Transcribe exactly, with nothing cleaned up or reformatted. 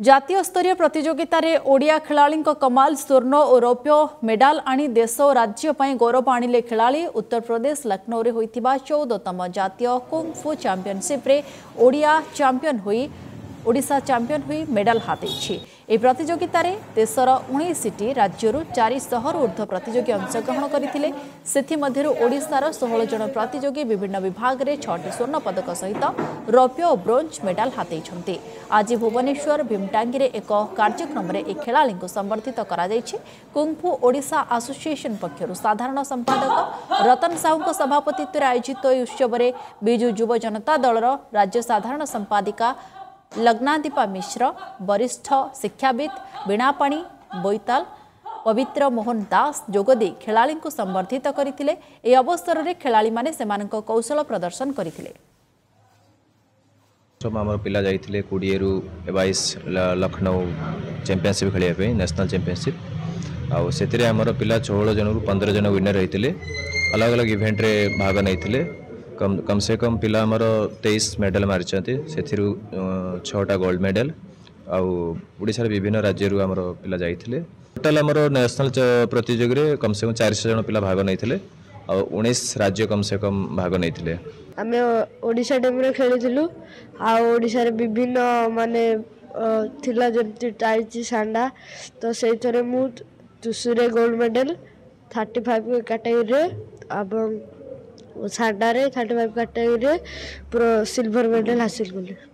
जातीय स्तरीय प्रतियोगिता रे ओडिया खिलाड़ी कमाल स्वर्ण और रौप्य मेडाल आनी देश और राज्य पर गौरव आणिले खिलाड़ी उत्तर प्रदेश लखनऊ रे होइतिबा चौदहतम जातीय कुंग-फू चैंपियनशिप रे ओडिया चैंपियन हुई ओडिशा चैंपियन हुई मेडाल हाथी। ए प्रतियोगिता रे देशर उन्नीस टी राज्यरू चार सौ ऊर्ध्व प्रतियोगी अंशग्रहण करथिले। सेथि मध्यरु ओडिशार सोलह जन प्रतियोगी विभिन्न विभाग रे छह स्वर्ण पदक सहित रौप्य और ब्रोंज मेडाल हाथी। आज भुवनेश्वर भीमटांगी रे एक कार्यक्रम रे ए खेलाड़ी को संबर्धित करा जायछि। कुंग-फू ओडिशा एसोसिएशन पक्षरु साधारण संपादक रतन साहू सभापतित्व रे आयोजित ए उत्सव रे बिजू युव जनता दलर राज्य साधारण संपादिका लग्नादीपा मिश्र, वरिष्ठ शिक्षाविद वीणापाणी बोईताल, पवित्र मोहन दास जोगदे खेलाड़ी को संबर्धित करथिले। ए अवसर रे खेलाड़ी माने सेमानक कौशल प्रदर्शन करथिले। आम पिला जाइथिले बीस रु बाईस लखनऊ चैंपियनशिप खेलिया पे नेशनल चैंपियनशिप आउ सेतिरे हमर पिला सोलह जन रु पंद्रह जन विनर होइतिले। अलग अलग इवेंट रे भाग नैथिले। कम कम से कम पिला आमर तेईस मेडल मारिछन्ते सेथिरु छटा गोल्ड मेडल आउ ओडिशा विभिन्न राज्य रु आमर पिला जाइथिले। टोटल आमर नेशनल प्रतियोगी रे कम से कम चार सौ जन पिला भाग नैथिले आ उन्नीस राज्य कम से कम भाग नैथिले। आमे ओडिशा टीम रे खेलिथिलु आ ओडिशा रे विभिन्न माने थिला जेमति टाइची सांडा तो सेइथरे मु तुसुरे गोल्ड मेडल पैंतीस कैटेगरी रे एवं सांडा रे पैंतीस कैटेगरी रे प्रो सिल्वर मेडल हासिल कली।